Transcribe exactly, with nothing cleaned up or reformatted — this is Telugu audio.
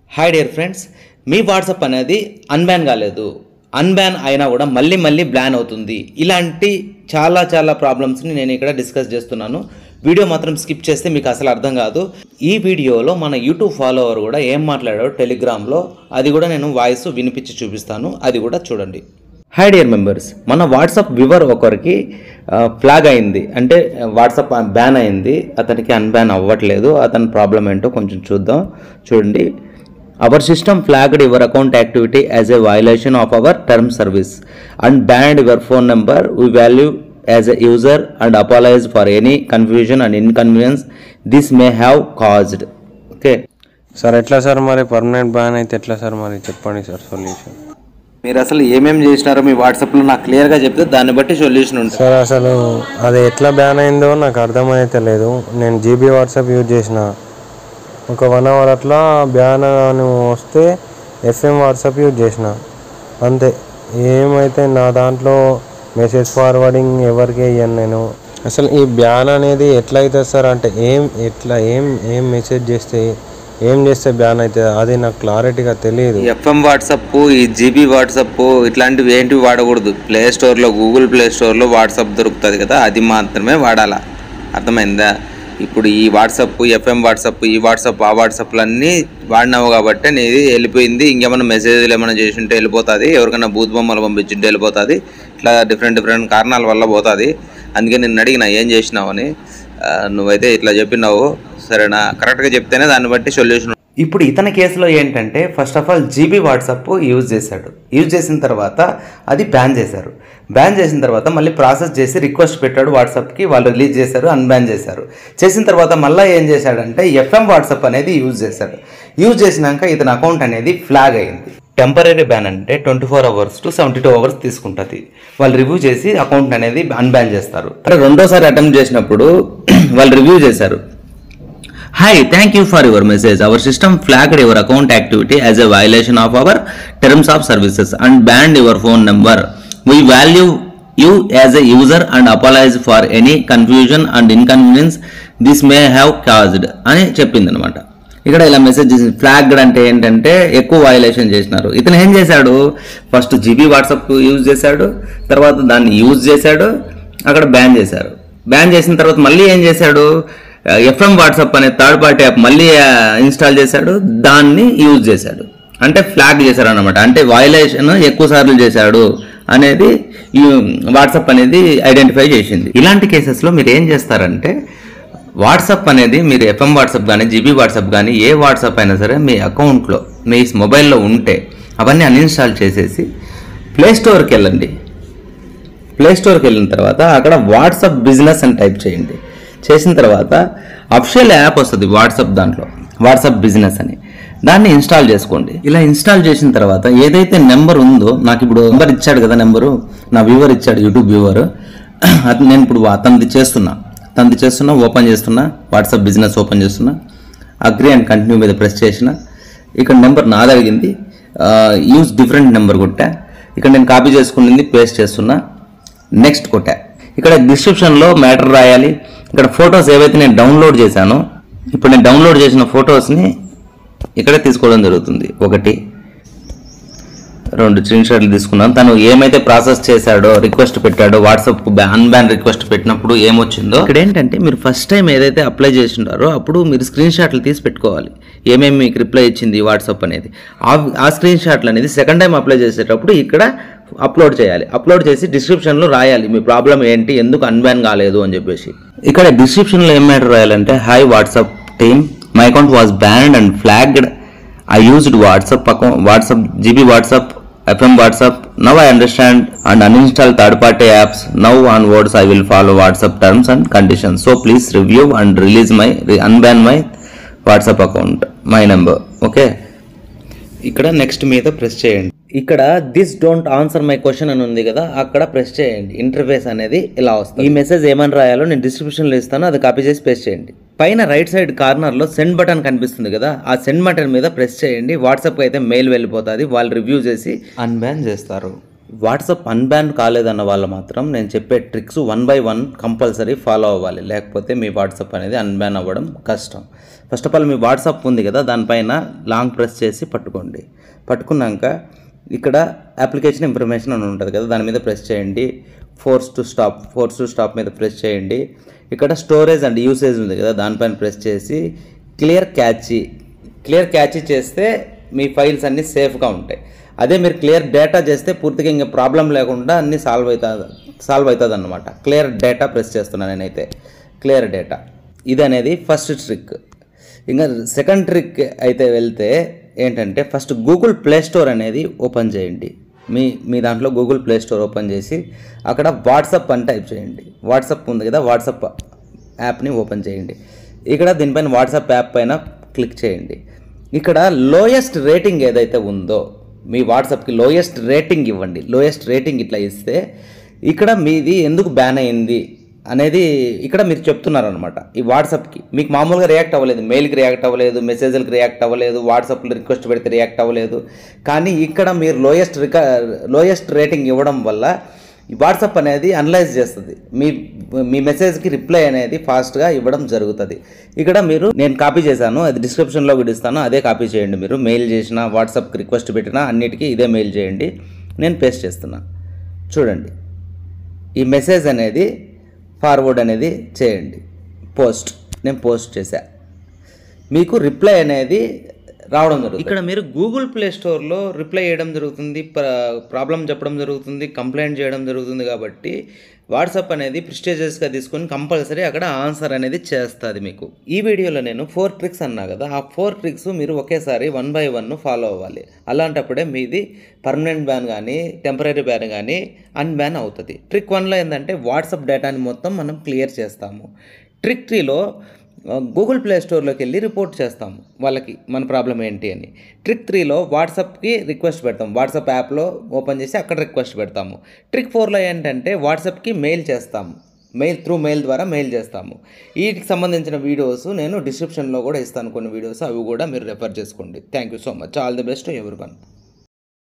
హాయ్ డియర్ ఫ్రెండ్స్, మీ వాట్సాప్ అనేది అన్బ్యాన్ కాలేదు, అన్బ్యాన్ అయినా కూడా మళ్ళీ మళ్ళీ బ్యాన్ అవుతుంది. ఇలాంటి చాలా చాలా ప్రాబ్లమ్స్ని నేను ఇక్కడ డిస్కస్ చేస్తున్నాను. వీడియో మాత్రం స్కిప్ చేస్తే మీకు అసలు అర్థం కాదు. ఈ వీడియోలో మన యూట్యూబ్ ఫాలోవర్ కూడా ఏం మాట్లాడాడో టెలిగ్రామ్లో, అది కూడా నేను వాయిస్ వినిపించి చూపిస్తాను, అది కూడా చూడండి. హాయ్ డియర్ మెంబర్స్, మన వాట్సాప్ వ్యూవర్ ఒకరికి ఫ్లాగ్ అయింది, అంటే వాట్సాప్ బ్యాన్ అయింది, అతనికి అన్బ్యాన్ అవ్వట్లేదు. అతని ప్రాబ్లం ఏంటో కొంచెం చూద్దాం. చూడండి. Our system flagged your account activity as a violation of our term service and banned your phone number. We value as a user and apologize for any confusion and inconvenience this may have caused. Okay. Sir ఎట్లా సార్ మరి పర్మనెంట్ బ్యాన్ అయితే ఎట్లా సార్ మరి చెప్పండి సార్ సొల్యూషన్. మీరు అసలు ఏమేమి చేసినారో మీ వాట్సాప్లో నాకు క్లియర్గా చెప్తే దాన్ని బట్టి సొల్యూషన్ ఉంటుంది. సార్ అసలు అది ఎట్లా బ్యాన్ అయిందో నాకు అర్థమైతే లేదు. నేను జీబీ వాట్సాప్ యూజ్ చేసిన ఒక వన్ అవర్ అట్లా బ్యాన్ అని వస్తే ఎఫ్ఎం వాట్సాప్ యూజ్ చేసిన అంతే. ఏమైతే నా దాంట్లో మెసేజ్ ఫార్వర్డింగ్ ఎవరికి ఇయ్యను నేను. అసలు ఈ బ్యాన్ అనేది ఎట్లా అవుతుంది సార్, అంటే ఏం ఎట్లా ఏం ఏం మెసేజ్ చేస్తే ఏం చేస్తే బ్యాన్ అవుతుంది అది నాకు క్లారిటీగా తెలియదు. ఎఫ్ఎం వాట్సాప్, ఈ జీబీ వాట్సాప్ ఇట్లాంటివి ఏంటివి వాడకూడదు. ప్లే స్టోర్లో, గూగుల్ ప్లే స్టోర్లో వాట్సాప్ దొరుకుతుంది కదా, అది మాత్రమే వాడాలా. అర్థమైందా? ఇప్పుడు ఈ వాట్సాప్, ఎఫ్ఎం వాట్సాప్, ఈ వాట్సాప్, ఆ వాట్సాప్లు అన్నీ వాడినావు కాబట్టి నీది వెళ్ళిపోయింది. ఇంకేమైనా మెసేజ్లు ఏమైనా చేసి ఉంటే వెళ్ళిపోతుంది, ఎవరికైనా బూత్ బొమ్మలు పంపించుంటే వెళ్ళిపోతుంది. ఇట్లా డిఫరెంట్ డిఫరెంట్ కారణాల వల్ల పోతుంది. అందుకే నిన్ను అడిగిన ఏం చేసినావు అని. నువ్వైతే ఇట్లా చెప్పినావు, సరేనా? కరెక్ట్గా చెప్తేనే దాన్ని బట్టి సొల్యూషన్. ఇప్పుడు ఇతని కేసులో ఏంటంటే, first of all GB WhatsApp use చేశాడు. యూజ్ చేసిన తర్వాత అది బ్యాన్ చేశారు. బ్యాన్ చేసిన తర్వాత మళ్ళీ ప్రాసెస్ చేసి రిక్వెస్ట్ పెట్టాడు వాట్సాప్కి, వాళ్ళు రిలీజ్ చేశారు, అన్బ్యాన్ చేశారు. చేసిన తర్వాత మళ్ళీ ఏం చేశాడంటే ఎఫ్ఎం వాట్సాప్ అనేది యూజ్ చేశాడు. యూజ్ చేసినాక ఇతని అకౌంట్ అనేది ఫ్లాగ్ అయింది. టెంపరీ బ్యాన్ అంటే twenty four hours to seventy two hours తీసుకుంటుంది. వాళ్ళు రివ్యూ చేసి అకౌంట్ అనేది అన్బ్యాన్ చేస్తారు. రెండోసారి అటెంప్ట్ చేసినప్పుడు వాళ్ళు రివ్యూ చేశారు. Hi, thank you for your message. Our system flagged your account activity as a violation of our terms of services and banned your phone number. We value you as a user and apologize for any confusion and inconvenience this may have caused అని చెప్పింది అనమాట. ఇక్కడ ఇలా మెసేజ్ చేసింది. ఫ్లాగ్డ్ అంటే ఏంటంటే ఎక్కువ వయలేషన్ చేసినారు. ఇతను ఏం చేశాడు, ఫస్ట్ జీబీ వాట్సాప్ యూజ్ చేశాడు, తర్వాత దాన్ని యూజ్ చేశాడు, అక్కడ బ్యాన్ చేశారు. బ్యాన్ చేసిన తర్వాత మళ్ళీ ఏం చేశాడు, ఎఫ్ఎం వాట్సాప్ అనే థర్డ్ పార్టీ యాప్ మళ్ళీ ఇన్స్టాల్ చేశాడు, దాన్ని యూజ్ చేశాడు. అంటే ఫ్లాగ్ చేశాడు అనమాట. అంటే వయలేషన్ ఎక్కువ సార్లు చేశాడు అనేది వాట్సాప్ అనేది ఐడెంటిఫై చేసింది. ఇలాంటి కేసెస్లో మీరు ఏం చేస్తారంటే, వాట్సాప్ అనేది మీరు ఎఫ్ఎం వాట్సాప్ కానీ, జీబీ వాట్సాప్ కానీ, ఏ వాట్సాప్ అయినా సరే మీ అకౌంట్లో, మీ మొబైల్లో ఉంటే అవన్నీ అన్ఇన్స్టాల్ చేసేసి ప్లే స్టోర్కి వెళ్ళండి. ప్లే స్టోర్కి వెళ్ళిన తర్వాత అక్కడ వాట్సాప్ బిజినెస్ అని టైప్ చేయండి. చేసిన తర్వాత అఫిషియల్ యాప్ వస్తుంది వాట్సాప్, దాంట్లో వాట్సాప్ బిజినెస్ అని, దాన్ని ఇన్స్టాల్ చేసుకోండి. ఇలా ఇన్స్టాల్ చేసిన తర్వాత ఏదైతే నెంబర్ ఉందో, నాకు ఇప్పుడు నెంబర్ ఇచ్చాడు కదా, నెంబరు నా వ్యూవర్ ఇచ్చాడు, యూట్యూబ్ వ్యూవర్, అది నేను ఇప్పుడు అతనిది చేస్తున్నా తనది చేస్తున్నా ఓపెన్ చేస్తున్నా, వాట్సాప్ బిజినెస్ ఓపెన్ చేస్తున్నా, అగ్రీ అండ్ కంటిన్యూ మీద ప్రెస్ చేసిన. ఇక్కడ నెంబర్ నాది అడిగింది, యూజ్ డిఫరెంట్ నెంబర్ కొట్టా. ఇక్కడ నేను కాపీ చేసుకునింది పేస్ట్ చేస్తున్నా, నెక్స్ట్ కొట్టా. ఇక్కడ డిస్క్రిప్షన్లో మ్యాటర్ రాయాలి. ఇక్కడ ఫొటోస్ ఏవైతే నేను డౌన్లోడ్ చేశానో, ఇప్పుడు నేను డౌన్లోడ్ చేసిన ఫొటోస్ని ఇక్కడ తీసుకోవడం జరుగుతుంది. ఒకటి రెండు స్క్రీన్ షాట్లు తీసుకున్నాను. తను ఏమైతే ప్రాసెస్ చేశాడో, రిక్వెస్ట్ పెట్టాడో, వాట్సాప్ అన్బ్యాన్ రిక్వెస్ట్ పెట్టినప్పుడు ఏమొచ్చిందో, ఇక్కడ ఏంటంటే మీరు ఫస్ట్ టైం ఏదైతే అప్లై చేసి ఉంటారో అప్పుడు మీరు స్క్రీన్ షాట్లు తీసి పెట్టుకోవాలి, ఏమేమి మీకు రిప్లై ఇచ్చింది వాట్సాప్ అనేది. ఆ స్క్రీన్ షాట్లు అనేది సెకండ్ టైం అప్లై చేసేటప్పుడు ఇక్కడ అప్లోడ్ చేయాలి. అప్లోడ్ చేసి డిస్క్రిప్షన్లో రాయాలి మీ ప్రాబ్లం ఏంటి, ఎందుకు అన్బ్యాన్ కాలేదు అని చెప్పేసి. ఇక్కడ డిస్క్రిప్షన్లో ఏం మ్యాటర్ రాయాలంటే, hi WhatsApp team, my account was banned and flagged. I used WhatsApp account, WhatsApp GB WhatsApp, FM WhatsApp. Now I understand and uninstall third party apps. Now onwards I will follow WhatsApp terms and conditions. So please review and release my unban my WhatsApp account, my number. Okay, ఇక్కడ నెక్స్ట్ మీద ప్రెస్ చేయండి. ఇక్కడ this don't answer my question అని ఉంది కదా, అక్కడ ప్రెస్ చేయండి. ఇంటర్ఫేస్ అనేది ఇలా వస్తుంది. ఈ మెసేజ్ ఏమని రాయాలో నేను డిస్క్రిప్షన్లో ఇస్తాను, అది కాపీ చేసి పేస్ట్ చేయండి. పైన రైట్ సైడ్ కార్నర్లో సెండ్ బటన్ కనిపిస్తుంది కదా, ఆ సెండ్ బటన్ మీద ప్రెస్ చేయండి. వాట్సాప్కి అయితే మెయిల్ వెళ్ళిపోతుంది, వాళ్ళు రివ్యూ చేసి అన్బ్యాన్ చేస్తారు. వాట్సాప్ అన్బ్యాన్ కాలేదన్న వాళ్ళు మాత్రం నేను చెప్పే tricks one by one compulsory follow అవ్వాలి, లేకపోతే మీ వాట్సాప్ అనేది అన్బ్యాన్ అవ్వడం కష్టం. ఫస్ట్ ఆఫ్ ఆల్ మీ వాట్సాప్ ఉంది కదా, దానిపైన లాంగ్ ప్రెస్ చేసి పట్టుకోండి. పట్టుకున్నాక ఇక్కడ అప్లికేషన్ ఇన్ఫర్మేషన్ అని ఉంటుంది కదా, దాని మీద ప్రెస్ చేయండి. Force to stop force to stop మీద ప్రెస్ చేయండి. ఇక్కడ స్టోరేజ్ అండ్ యూసేజ్ ఉంది కదా, దానిపైన ప్రెస్ చేసి క్లియర్ క్యాచీ క్లియర్ క్యాచీ చేస్తే మీ ఫైల్స్ అన్నీ సేఫ్గా ఉంటాయి. అదే మీరు క్లియర్ డేటా చేస్తే పూర్తిగా ఇంకా ప్రాబ్లం లేకుండా అన్నీ సాల్వ్ అవుతుంది సాల్వ్ అవుతుంది అన్నమాట. క్లియర్ డేటా ప్రెస్ చేస్తున్నాను నేనైతే, క్లియర్ డేటా. ఇది అనేది ఫస్ట్ ట్రిక్. ఇంకా సెకండ్ ట్రిక్ అయితే వెళ్తే ఏంటంటే, ఫస్ట్ గూగుల్ ప్లే స్టోర్ అనేది ఓపెన్ చేయండి. మీ మీ దాంట్లో గూగుల్ ప్లే స్టోర్ ఓపెన్ చేసి అక్కడ వాట్సాప్ అని టైప్ చేయండి. వాట్సాప్ ఉంది కదా, వాట్సాప్ యాప్ని ఓపెన్ చేయండి. ఇక్కడ దీనిపైన వాట్సాప్ యాప్ పైన క్లిక్ చేయండి. ఇక్కడ లోయెస్ట్ రేటింగ్ ఏదైతే ఉందో మీ వాట్సాప్కి లోయెస్ట్ రేటింగ్ ఇవ్వండి. లోయెస్ట్ రేటింగ్ ఇట్లా ఇస్తే ఇక్కడ మీది ఎందుకు బ్యాన్ అయింది అనేది ఇక్కడ మీరు చెప్తున్నారు అనమాట. ఈ వాట్సాప్కి మీకు మామూలుగా రియాక్ట్ అవ్వలేదు, మెయిల్కి రియాక్ట్ అవ్వలేదు, మెసేజ్లకు రియాక్ట్ అవ్వలేదు, వాట్సాప్లో రిక్వెస్ట్ పెడితే రియాక్ట్ అవ్వలేదు. కానీ ఇక్కడ మీరు లోయెస్ట్ రికా లోయెస్ట్ రేటింగ్ ఇవ్వడం వల్ల ఈ వాట్సాప్ అనేది అనలైజ్ చేస్తుంది. మీ మీ మెసేజ్కి రిప్లై అనేది ఫాస్ట్గా ఇవ్వడం జరుగుతుంది. ఇక్కడ మీరు నేను కాపీ చేశాను, అది డిస్క్రిప్షన్లో కూడా ఇస్తాను, అదే కాపీ చేయండి. మీరు మెయిల్ చేసినా, వాట్సాప్కి రిక్వెస్ట్ పెట్టినా అన్నిటికీ ఇదే మెయిల్ చేయండి. నేను పేస్ట్ చేస్తున్నా, చూడండి. ఈ మెసేజ్ అనేది ఫార్వర్డ్ అనేది చేయండి. పోస్ట్ నేను పోస్ట్ చేశా, మీకు రిప్లై అనేది రావడం జరుగుతుంది. ఇక్కడ మీరు గూగుల్ ప్లే స్టోర్లో రిప్లై చేయడం జరుగుతుంది, ప్రాబ్లం చెప్పడం జరుగుతుంది, కంప్లైంట్ చేయడం జరుగుతుంది. కాబట్టి వాట్సాప్ అనేది ప్రిస్టేజియస్గా తీసుకొని కంపల్సరీ అక్కడ ఆన్సర్ అనేది చేస్తుంది మీకు. ఈ వీడియోలో నేను ఫోర్ ట్రిక్స్ అన్నా కదా, ఆ ఫోర్ ట్రిక్స్ మీరు ఒకేసారి వన్ బై వన్ ఫాలో అవ్వాలి. అలాంటప్పుడే మీది పర్మనెంట్ బ్యాన్ కానీ టెంపరీ బ్యాన్ కానీ అన్బ్యాన్ అవుతుంది. ట్రిక్ వన్లో ఏంటంటే వాట్సాప్ డేటాని మొత్తం మనం క్లియర్ చేస్తాము. ట్రిక్ త్రీలో గూగుల్ ప్లే స్టోర్లోకి వెళ్ళి రిపోర్ట్ చేస్తాము వాళ్ళకి మన ప్రాబ్లం ఏంటి అని. ట్రిక్ త్రీలో వాట్సాప్కి రిక్వెస్ట్ పెడతాం, వాట్సాప్ యాప్లో ఓపెన్ చేసి అక్కడ రిక్వెస్ట్ పెడతాము. ట్రిక్ ఫోర్లో ఏంటంటే వాట్సాప్కి మెయిల్ చేస్తాము, మెయిల్ త్రూ మెయిల్ ద్వారా మెయిల్ చేస్తాము. వీటికి సంబంధించిన వీడియోస్ నేను డిస్క్రిప్షన్లో కూడా ఇస్తాను కొన్ని వీడియోస్, అవి కూడా మీరు రెఫర్ చేసుకోండి. Thank you so much. All the best everyone.